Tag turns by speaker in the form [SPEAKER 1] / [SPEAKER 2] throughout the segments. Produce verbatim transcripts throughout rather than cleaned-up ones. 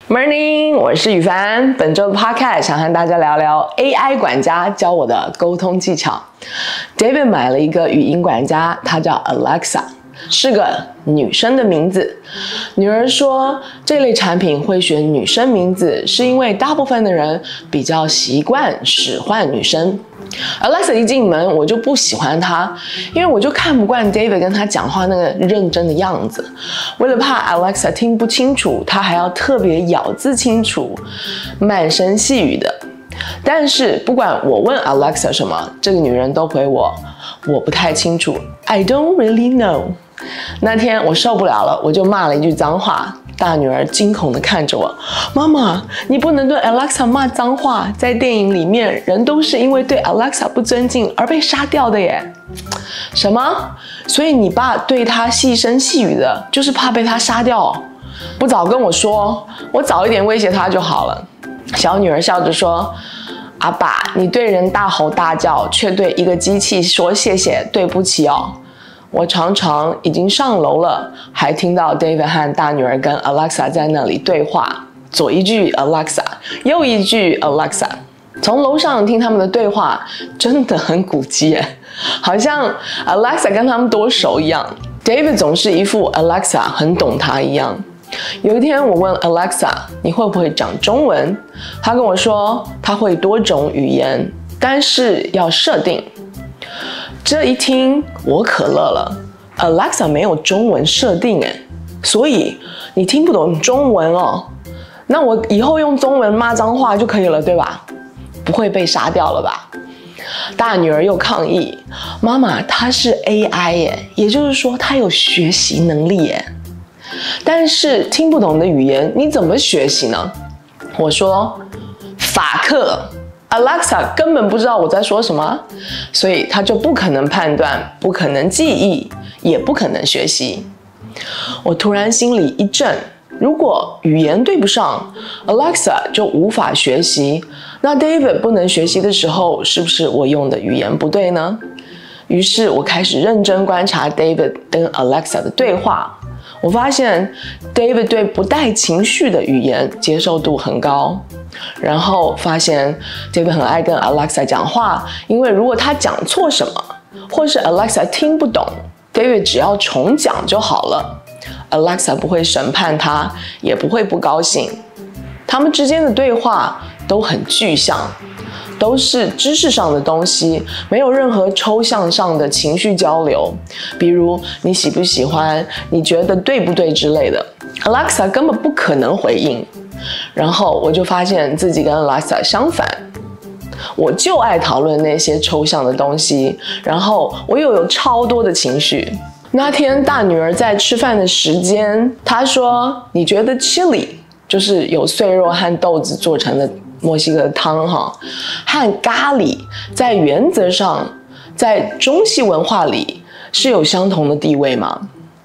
[SPEAKER 1] Morning， 我是宇凡。本周的 Podcast 想和大家聊聊 A I 管家教我的沟通技巧。David 买了一个语音管家，它叫 Alexa， 是个女生的名字。女儿说，这类产品会选女生名字，是因为大部分的人比较习惯使唤女生。Alexa 一进门，我就不喜欢她，因为我就看不惯 David 跟她讲话那个认真的样子。为了怕 Alexa 听不清楚，他还要特别咬字清楚、慢声细语的。但是不管我问 Alexa 什么，这个女人都回我，我不太清楚 ，I don't really know。那天我受不了了，我就骂了一句脏话。大女儿惊恐地看着我，妈妈，你不能对 Alexa 骂脏话，在电影里面，人都是因为对 Alexa 不尊敬而被杀掉的耶。什么？所以你爸对她细声细语的，就是怕被她杀掉？不早跟我说，我早一点威胁她就好了。小女儿笑着说，阿爸，你对人大吼大叫，却对一个机器说谢谢、对不起哦。我常常已经上楼了，还听到 David 和大女儿跟 Alexa 在那里对话，左一句 Alexa， 右一句 Alexa。从楼上听他们的对话，真的很古迹耶，好像 Alexa 跟他们多熟一样。David 总是一副 Alexa 很懂他一样。有一天我问 Alexa， 你会不会讲中文？他跟我说他会多种语言，但是要设定。这一听我可乐了 ，Alexa 没有中文设定诶，所以你听不懂中文哦，那我以后用中文骂脏话就可以了，对吧？不会被杀掉了吧？大女儿又抗议，妈妈，她是 A I 耶，也就是说她有学习能力耶，但是听不懂的语言你怎么学习呢？我说法克。Alexa 根本不知道我在说什么，所以她就不可能判断，不可能记忆，也不可能学习。我突然心里一震，如果语言对不上 ，Alexa 就无法学习，那 David 不能学习的时候，是不是我用的语言不对呢？于是我开始认真观察 David 跟 Alexa 的对话。我发现 David 对不带情绪的语言接受度很高，然后发现 David 很爱跟 Alexa 讲话，因为如果他讲错什么，或是 Alexa 听不懂， David 只要重讲就好了， Alexa 不会审判他，也不会不高兴。他们之间的对话都很具象，都是知识上的东西，没有任何抽象上的情绪交流，比如你喜不喜欢，你觉得对不对之类的。Alexa 根本不可能回应。然后我就发现自己跟 Alexa 相反，我就爱讨论那些抽象的东西，然后我又有超多的情绪。那天大女儿在吃饭的时间，她说，你觉得 chili 就是有碎肉和豆子做成的墨西哥汤哈，和咖喱在原则上在中西文化里是有相同的地位吗？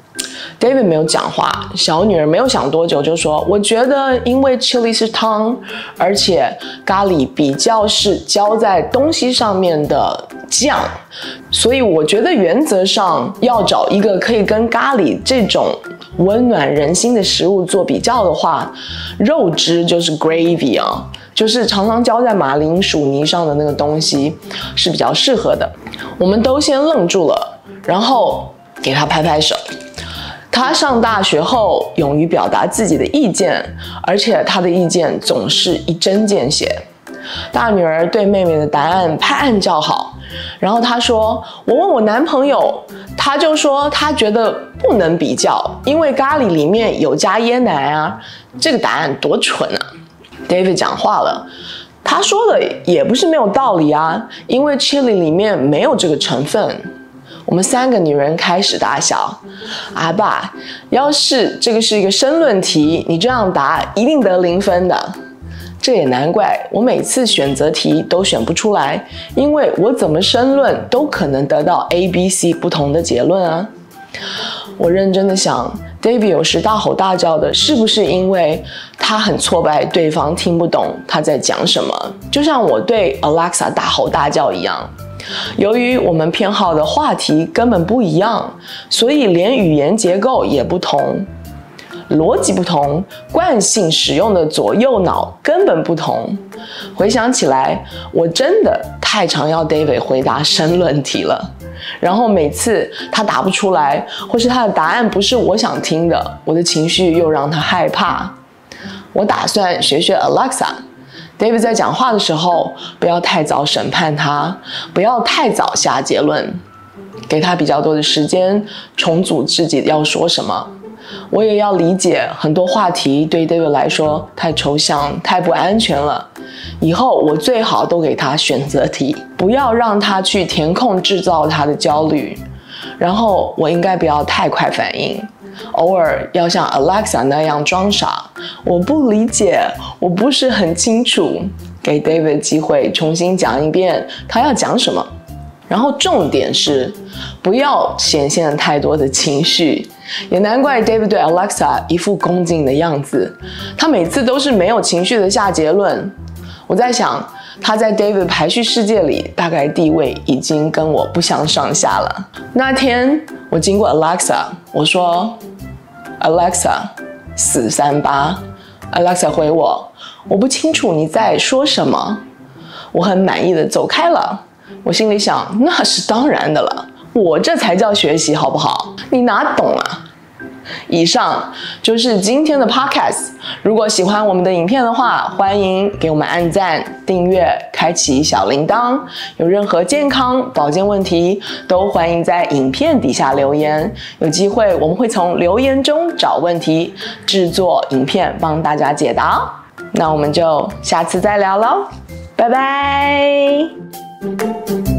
[SPEAKER 1] David 没有讲话，小女儿没有想多久就说，我觉得因为 chili 是汤，而且咖喱比较是浇在东西上面的酱，所以我觉得原则上要找一个可以跟咖喱这种温暖人心的食物做比较的话，肉汁就是 gravy 啊，就是常常浇在马铃薯泥上的那个东西是比较适合的。我们都先愣住了，然后给他拍拍手。他上大学后勇于表达自己的意见，而且他的意见总是一针见血。大女儿对妹妹的答案拍案叫好，然后她说，我问我男朋友，他就说他觉得不能比较，因为咖喱里面有加椰奶啊。这个答案多蠢啊。 David 讲话了，他说的也不是没有道理啊，因为 chili 里面没有这个成分。我们三个女人开始大笑。阿爸，要是这个是一个申论题，你这样答一定得零分的。这也难怪我每次选择题都选不出来，因为我怎么申论都可能得到 A、B、C 不同的结论啊。我认真的想， David 有时大吼大叫的，是不是因为他很挫败，对方听不懂他在讲什么？就像我对 Alexa 大吼大叫一样。由于我们偏好的话题根本不一样，所以连语言结构也不同。 逻辑不同，惯性使用的左右脑根本不同。回想起来，我真的太常要 David 回答申论题了，然后每次他答不出来，或是他的答案不是我想听的，我的情绪又让他害怕。我打算学学 Alexa。David 在讲话的时候，不要太早审判他，不要太早下结论，给他比较多的时间重组自己要说什么。我也要理解很多话题对 David 来说太抽象、太不安全了。以后我最好都给他选择题，不要让他去填空制造他的焦虑。然后我应该不要太快反应，偶尔要像 Alexa 那样装傻，我不理解，我不是很清楚，给 David 机会重新讲一遍他要讲什么。然后重点是不要显现太多的情绪，也难怪 David 对 Alexa 一副恭敬的样子，他每次都是没有情绪的下结论。我在想，他在 David 排序世界里大概地位已经跟我不相上下了。那天我经过 Alexa， 我说 Alexa 四三八， Alexa 回我，我不清楚你在说什么。我很满意的走开了。我心里想，那是当然的了，我这才叫学习好不好？你哪懂啊？以上就是今天的 podcast。如果喜欢我们的影片的话，欢迎给我们按赞、订阅、开启小铃铛。有任何健康保健问题，都欢迎在影片底下留言。有机会我们会从留言中找问题，制作影片帮大家解答。那我们就下次再聊喽，拜拜。